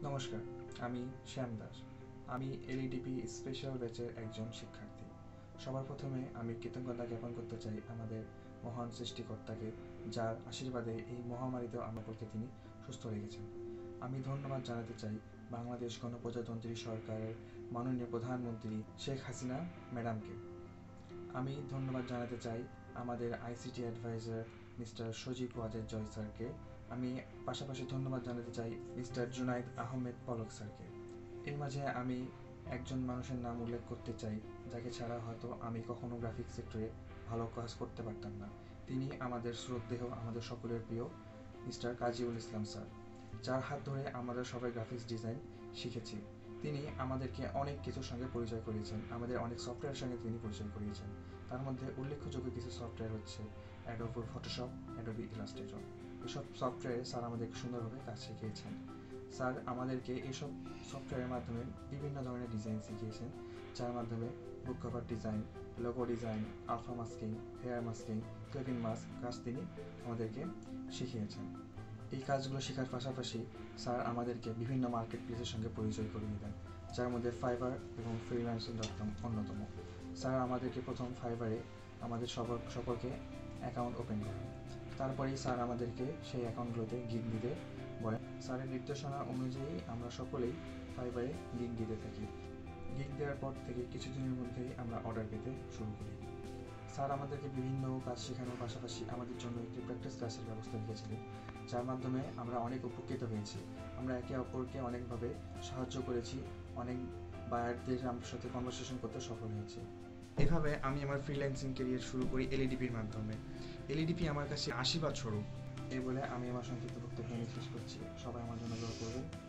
নমস্কার, আমি শ্যাম দাস। আমি এলইডিপি স্পেশাল ব্যাচের একজন শিক্ষার্থী। সবার প্রথমে আমি কৃতজ্ঞতা জ্ঞাপন করতে চাই আমাদের মহান সৃষ্টিকর্তাকে, যার আশীর্বাদে এই মহামারীতেও আমাদেরকে তিনি সুস্থ রেখেছেন। আমি ধন্যবাদ জানাতে চাই বাংলাদেশ গণপ্রজাতন্ত্রী সরকারের মাননীয় প্রধানমন্ত্রী শেখ হাসিনা ম্যাডামকে। আমি ধন্যবাদ জানাতে চাই আমাদের ICT adviser mister Sajeeb Wazed Joy স্যারকে। আমি পাশাপাশি ধন্যবাদ জানাতে চাই মিস্টার জুনাইদ আহমেদ পলক স্যারকে। এর মাঝে আমি একজন মানুষের নাম উল্লেখ করতে চাই, যাকে ছাড়া হয়তো আমি কখনো গ্রাফিক সেক্টরে ভালো কাজ করতে পারতাম না। তিনি আমাদের শ্রদ্ধেয়, আমাদের সকলের প্রিয় মিস্টার কাজীউল ইসলাম স্যার, যার হাত ধরে আমাদের সবাই গ্রাফিক্স ডিজাইন শিখেছি। তিনি আমাদেরকে অনেক কিছুর সঙ্গে পরিচয় করিয়েছেন, আমাদের অনেক সফটওয়্যারের সঙ্গে তিনি পরিচয় করিয়েছেন। তার মধ্যে উল্লেখযোগ্য কিছু সফটওয়্যার হচ্ছে অ্যাডোবি ফটোশপ, অ্যাডোবি ইলাস্ট্রেটর। এসব সফটওয়্যারে স্যার আমাদেরকে সুন্দরভাবে কাজ শিখিয়েছেন। স্যার আমাদেরকে এইসব সফটওয়্যারের মাধ্যমে বিভিন্ন ধরনের ডিজাইন শিখিয়েছেন, যার মাধ্যমে book cover design, logo design, alpha masking, hair masking, clipping mask কাজ তিনি আমাদেরকে শিখিয়েছেন। এই কাজগুলো শেখার পাশাপাশি স্যার আমাদেরকে বিভিন্ন মার্কেট প্লেসের সঙ্গে পরিচয় করিয়ে দেন, যার মধ্যে ফাইবার এবং freelancing.com অন্যতম। স্যার আমাদেরকে প্রথম ফাইবারে আমাদের সকলকে অ্যাকাউন্ট ওপেন করেন। তারপরেই স্যার আমাদেরকে সেই অ্যাকাউন্টগুলোতে গিগ দিতে বলেন। স্যারের নির্দেশনা অনুযায়ী আমরা সকলেই ফাইবারে গিগ দিতে থাকি। গিগ দেওয়ার পর থেকে কিছুদিনের মধ্যেই আমরা অর্ডার পেতে শুরু করি। স্যার আমাদেরকে বিভিন্ন কাজ শেখানোর পাশাপাশি আমাদের জন্য একটি প্র্যাকটিস ক্লাসের ব্যবস্থা রেখেছিলেন, যার মাধ্যমে আমরা অনেক উপকৃত হয়েছি। আমরা একে অপরকে অনেকভাবে সাহায্য করেছি, অনেক বায়ারদের আমার সাথে কনভারসেশন করতে সফল হয়েছি। এভাবে আমি আমার ফ্রিল্যান্সিং ক্যারিয়ার শুরু করি এলইডিপির মাধ্যমে। এলইডিপি আমার কাছে আশীর্বাদ স্বরূপ। এই বলে আমি আমার সংক্ষিপ্ত বক্তব্য শেষ করছি। সবাই আমার জন্য দোয়া করবেন।